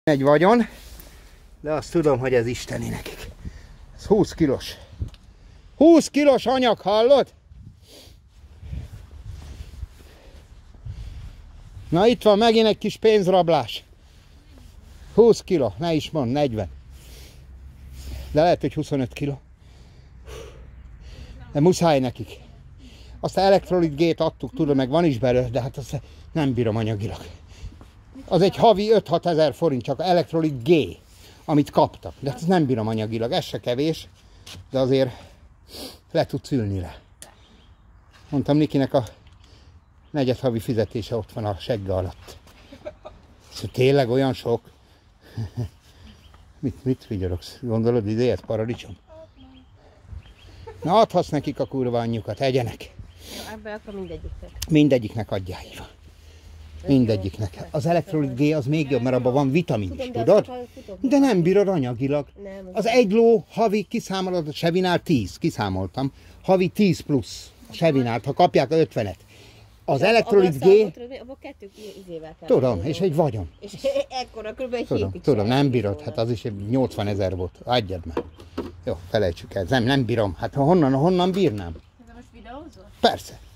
Egy vagyon, de azt tudom, hogy ez isteni nekik. Ez 20 kilós. 20 kilós anyag, hallod? Na itt van megint egy kis pénzrablás. 20 kiló, ne is mond, 40. De lehet, hogy 25 kiló. De muszáj nekik. Azt az elektrolitgét adtuk, tudom, meg van is belőle, de hát azt nem bírom anyagilag. Az egy havi 5-6 ezer forint, csak elektrolit G, amit kaptak. De ezt nem bírom anyagilag, ez se kevés, de azért le tudsz ülni rá. Mondtam Nikinek, a negyed havi fizetése ott van a segge alatt. Szóval tényleg olyan sok? Mit vigyorogsz? Gondolod, idejét paradicsom? Na adhatsz nekik a kurva anyjukat, egyenek. Ebben akkor mindegyiknek. Mindegyiknek adjál, így van. Mindegyiknek. Az elektrolit G az még jobb, mert abban van vitamin is, tudod? De nem bírod anyagilag. Az egy ló havi kiszámolod, a Sevinál 10, kiszámoltam. Havi 10 plusz a Sevinált, ha kapják a 50-et. Az elektrolit G... Abban 2 izével kell. Tudom, és egy vagyon. És ekkora kb. 7 Tudom, nem bírod, hát az is 80 000 volt. Adjad már. Jó, felejtsük el. Nem bírom. Hát honnan bírnám? De most videózol? Persze.